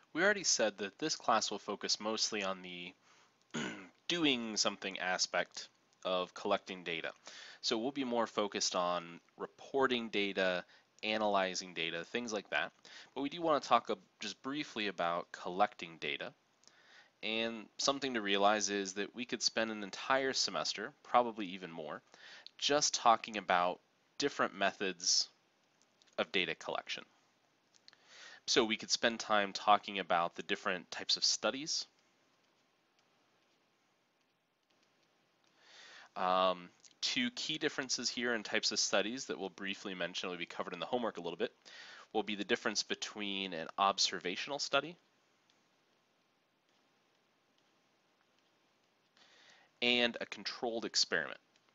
We already said that this class will focus mostly on the doing something aspect of collecting data. So we'll be more focused on reporting data, analyzing data, things like that. But we do want to talk just briefly about collecting data. And something to realize is that we could spend an entire semester, probably even more, just talking about different methods of data collection. So we could spend time talking about the different types of studies. Two key differences here in types of studies that we'll briefly mention, will be covered in the homework a little bit, will be the difference between an observational study and a controlled experiment.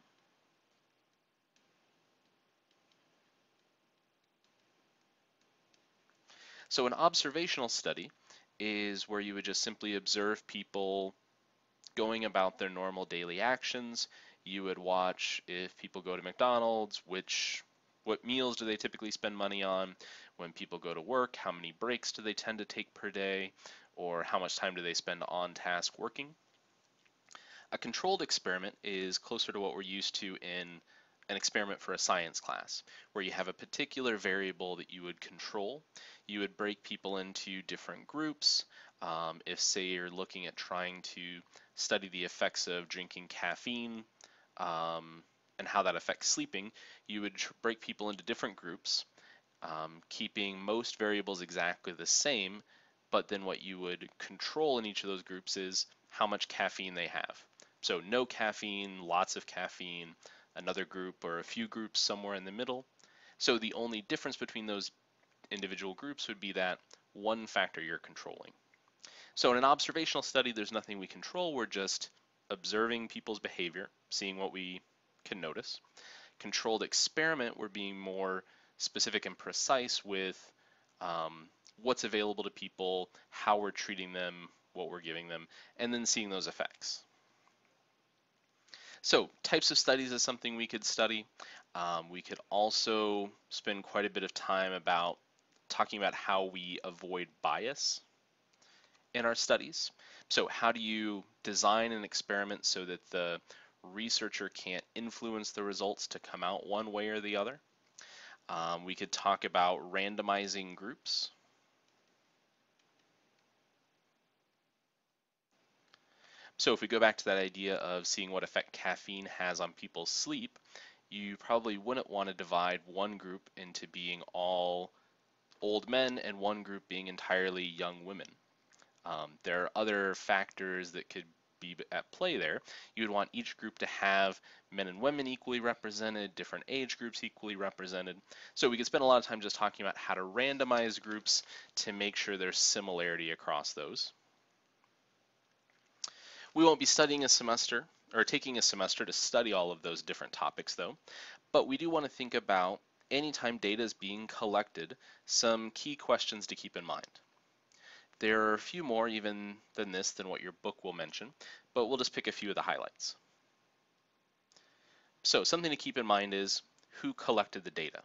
So an observational study is where you would just simply observe people going about their normal daily actions. You would watch if people go to McDonald's, what meals do they typically spend money on? When people go to work, how many breaks do they tend to take per day? Or how much time do they spend on task working? A controlled experiment is closer to what we're used to in an experiment for a science class, where you have a particular variable that you would control. You would break people into different groups. If, say, you're looking at trying to study the effects of drinking caffeine and how that affects sleeping, you would break people into different groups, keeping most variables exactly the same, but then what you would control in each of those groups is how much caffeine they have. So no caffeine, lots of caffeine, another group or a few groups somewhere in the middle. So the only difference between those individual groups would be that one factor you're controlling. So in an observational study, there's nothing we control. We're just observing people's behavior, seeing what we can notice. Controlled experiment, we're being more specific and precise with what's available to people, how we're treating them, what we're giving them, and then seeing those effects. So types of studies is something we could study. We could also spend quite a bit of time about talking about how we avoid bias in our studies. So how do you design an experiment so that the researcher can't influence the results to come out one way or the other? We could talk about randomizing groups. So if we go back to that idea of seeing what effect caffeine has on people's sleep, you probably wouldn't want to divide one group into being all old men and one group being entirely young women. There are other factors that could be at play there. You would want each group to have men and women equally represented, different age groups equally represented. So we could spend a lot of time just talking about how to randomize groups to make sure there's similarity across those. We won't be studying a semester or taking a semester to study all of those different topics though, but we do want to think about anytime data is being collected, some key questions to keep in mind. There are a few more even than this than what your book will mention, but we'll just pick a few of the highlights. So something to keep in mind is who collected the data,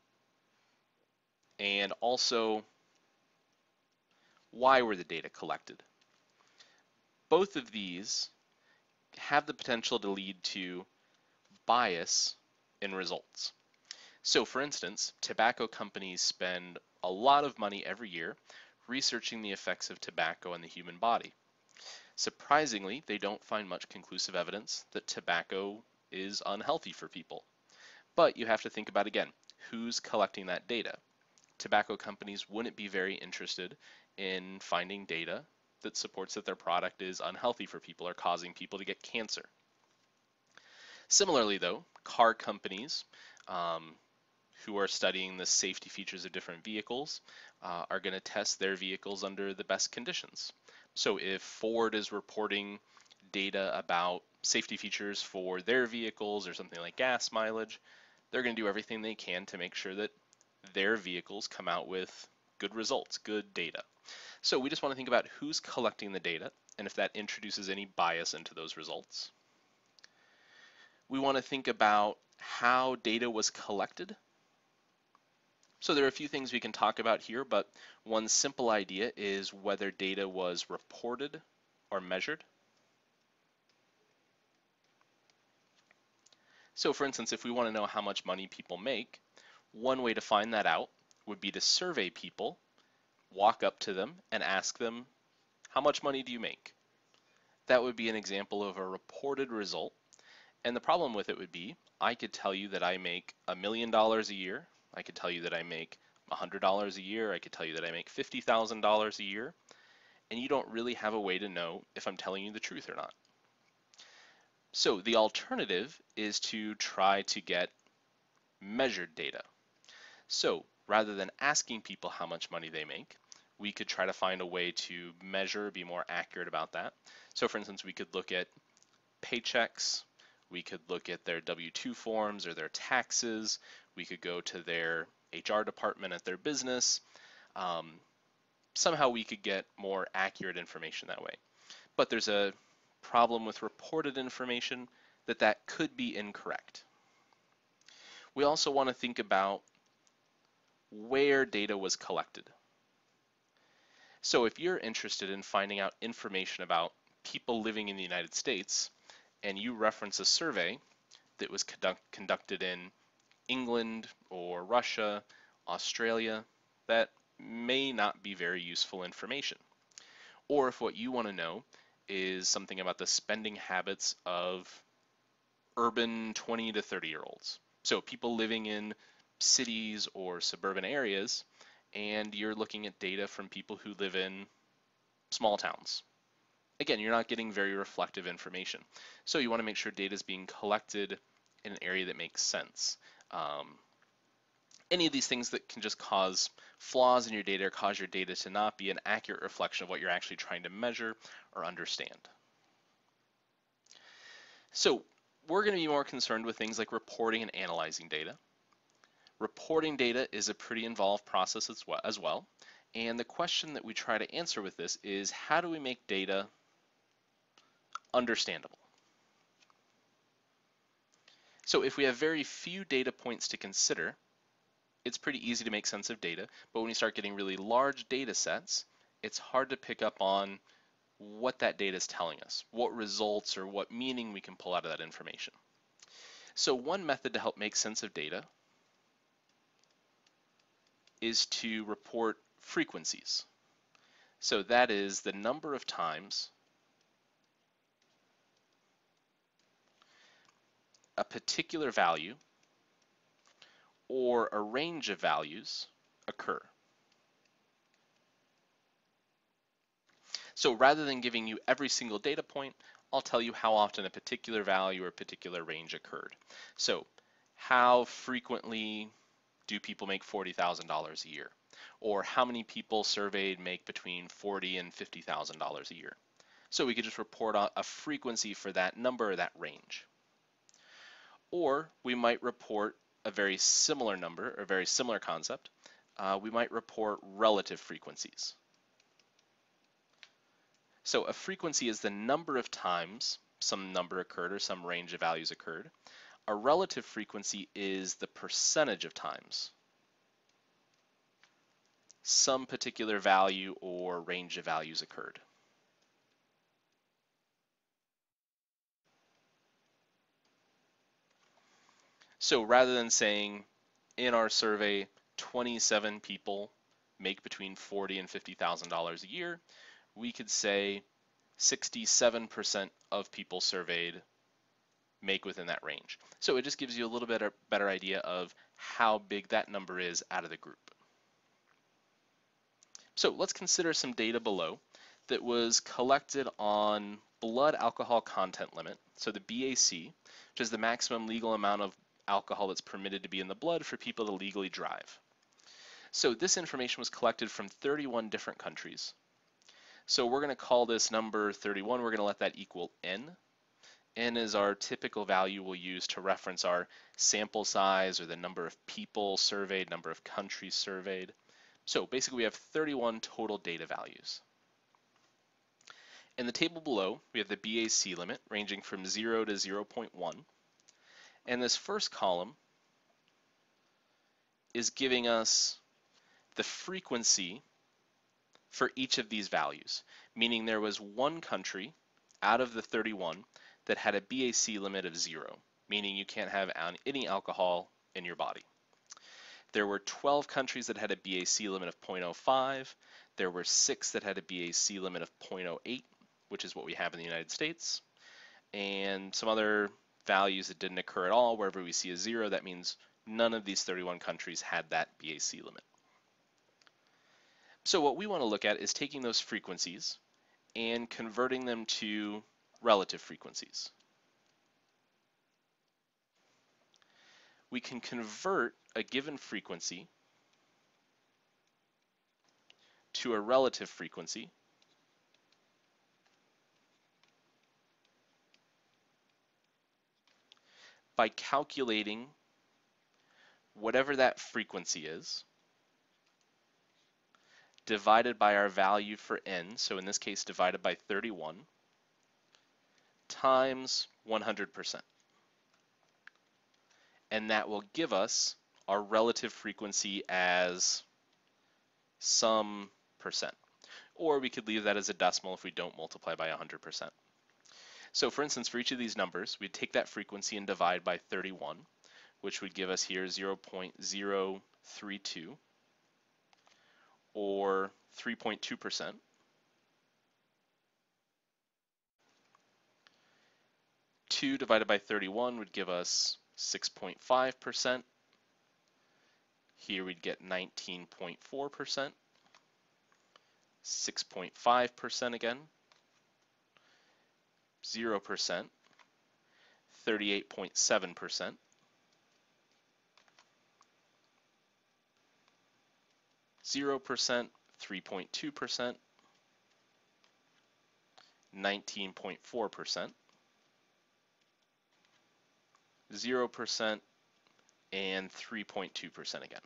and also why were the data collected. Both of these have the potential to lead to bias in results. So for instance, tobacco companies spend a lot of money every year researching the effects of tobacco on the human body. Surprisingly, they don't find much conclusive evidence that tobacco is unhealthy for people. But you have to think about, again, who's collecting that data? Tobacco companies wouldn't be very interested in finding data that supports that their product is unhealthy for people or causing people to get cancer. Similarly, though, car companies who are studying the safety features of different vehicles are going to test their vehicles under the best conditions. So if Ford is reporting data about safety features for their vehicles or something like gas mileage, they're going to do everything they can to make sure that their vehicles come out with good results, good data. So we just want to think about who's collecting the data and if that introduces any bias into those results. We want to think about how data was collected. So there are a few things we can talk about here, but one simple idea is whether data was reported or measured. So for instance, if we want to know how much money people make, one way to find that out would be to survey people, walk up to them and ask them, how much money do you make? That would be an example of a reported result. And the problem with it would be, I could tell you that I make $1 million a year. I could tell you that I make $100 a year. I could tell you that I make $50,000 a year. And you don't really have a way to know if I'm telling you the truth or not. So the alternative is to try to get measured data. So rather than asking people how much money they make, we could try to find a way to measure, be more accurate about that. So for instance, we could look at paychecks, we could look at their W-2 forms or their taxes, we could go to their HR department at their business. Somehow we could get more accurate information that way. But there's a problem with reported information that could be incorrect. We also want to think about where data was collected. So if you're interested in finding out information about people living in the United States, and you reference a survey that was conducted in England or Russia, Australia, that may not be very useful information. Or if what you want to know is something about the spending habits of urban 20 to 30-year-olds. So people living in cities or suburban areas, and you're looking at data from people who live in small towns. Again, you're not getting very reflective information. So you want to make sure data is being collected in an area that makes sense. Any of these things that can just cause flaws in your data or cause your data to not be an accurate reflection of what you're actually trying to measure or understand. So we're going to be more concerned with things like reporting and analyzing data. Reporting data is a pretty involved process as well. And the question that we try to answer with this is, how do we make data understandable? So if we have very few data points to consider, it's pretty easy to make sense of data, but when you start getting really large data sets, it's hard to pick up on what that data is telling us, what results or what meaning we can pull out of that information. So one method to help make sense of data is to report frequencies. So that is the number of times a particular value or a range of values occur. So rather than giving you every single data point, I'll tell you how often a particular value or a particular range occurred. So how frequently do people make $40,000 a year? Or how many people surveyed make between $40,000 and $50,000 a year? So we could just report a frequency for that number or that range. Or we might report a very similar number or very similar concept. We might report relative frequencies. So a frequency is the number of times some number occurred or some range of values occurred. A relative frequency is the percentage of times some particular value or range of values occurred. So rather than saying in our survey 27 people make between $40,000 and $50,000 a year, we could say 67% of people surveyed make within that range. So it just gives you a little bit better idea of how big that number is out of the group. So let's consider some data below that was collected on blood alcohol content limit, so the BAC, which is the maximum legal amount of alcohol that's permitted to be in the blood for people to legally drive. So this information was collected from 31 different countries. So we're going to call this number 31, we're going to let that equal N. N is our typical value we'll use to reference our sample size or the number of people surveyed, number of countries surveyed. So basically we have 31 total data values. In the table below, we have the BAC limit ranging from 0 to 0.1. And this first column is giving us the frequency for each of these values, meaning there was one country out of the 31 that had a BAC limit of 0, meaning you can't have any alcohol in your body. There were 12 countries that had a BAC limit of 0.05. There were 6 that had a BAC limit of 0.08, which is what we have in the United States, and some other values that didn't occur at all. Wherever we see a 0, that means none of these 31 countries had that BAC limit. So what we want to look at is taking those frequencies and converting them to relative frequencies. We can convert a given frequency to a relative frequency by calculating whatever that frequency is divided by our value for n, so in this case divided by 31, times 100%. And that will give us our relative frequency as some percent. Or we could leave that as a decimal if we don't multiply by 100%. So for instance, for each of these numbers, we'd take that frequency and divide by 31, which would give us here 0.032, or 3.2%. Two divided by 31 would give us 6.5%. Here we'd get 19.4%, 6.5% again, 0%, 38.7%, 0%, 3.2%, 19.4%, 0%, and 3.2% again.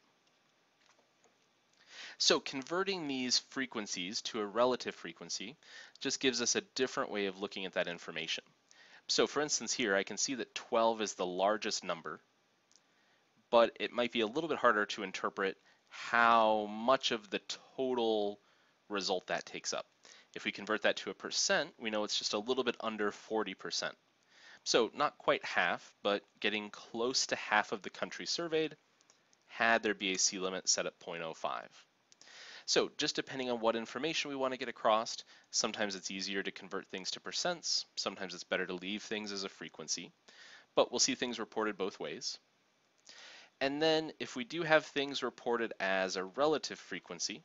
So converting these frequencies to a relative frequency just gives us a different way of looking at that information. So for instance here, I can see that 12 is the largest number, but it might be a little bit harder to interpret how much of the total result that takes up. If we convert that to a percent, we know it's just a little bit under 40%. So not quite half, but getting close to half of the countries surveyed had their BAC limit set at 0.05. So just depending on what information we want to get across, sometimes it's easier to convert things to percents, sometimes it's better to leave things as a frequency, but we'll see things reported both ways. And then if we do have things reported as a relative frequency,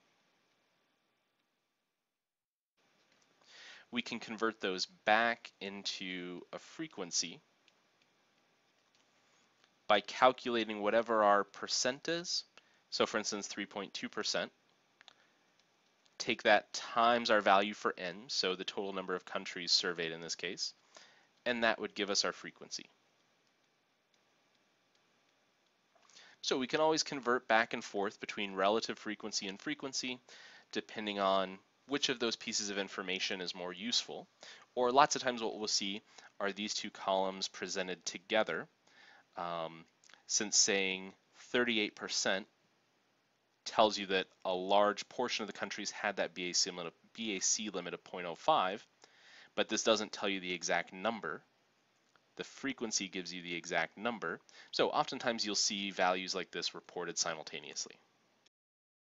we can convert those back into a frequency by calculating whatever our percent is. So for instance, 3.2%. Take that times our value for n, so the total number of countries surveyed in this case, and that would give us our frequency. So we can always convert back and forth between relative frequency and frequency, depending on which of those pieces of information is more useful. Or lots of times what we'll see are these two columns presented together, since saying 38% tells you that a large portion of the countries had that BAC limit of 0.05, but this doesn't tell you the exact number. The frequency gives you the exact number. So oftentimes you'll see values like this reported simultaneously.